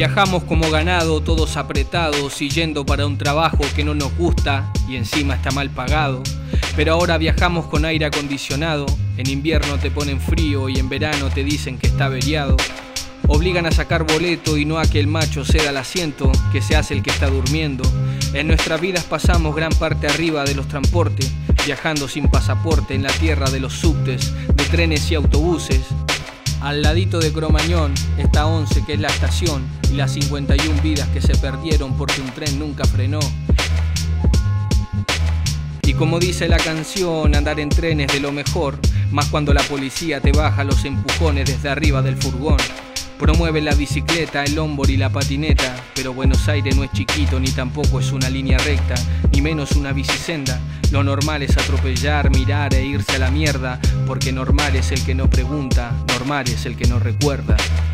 Viajamos como ganado, todos apretados y yendo para un trabajo que no nos gusta y encima está mal pagado. Pero ahora viajamos con aire acondicionado, en invierno te ponen frío y en verano te dicen que está averiado. Obligan a sacar boleto y no a que el macho ceda el asiento, que se hace el que está durmiendo. En nuestras vidas pasamos gran parte arriba de los transportes, viajando sin pasaporte en la tierra de los subtes, de trenes y autobuses. Al ladito de Cromañón está 11, que es la estación, y las 51 vidas que se perdieron porque un tren nunca frenó. Y como dice la canción, andar en tren es de lo mejor, más cuando la policía te baja los empujones desde arriba del furgón. Promueve la bicicleta, el longboard y la patineta, pero Buenos Aires no es chiquito ni tampoco es una línea recta, ni menos una bicisenda. Lo normal es atropellar, mirar e irse a la mierda, porque normal es el que no pregunta, normal es el que no recuerda.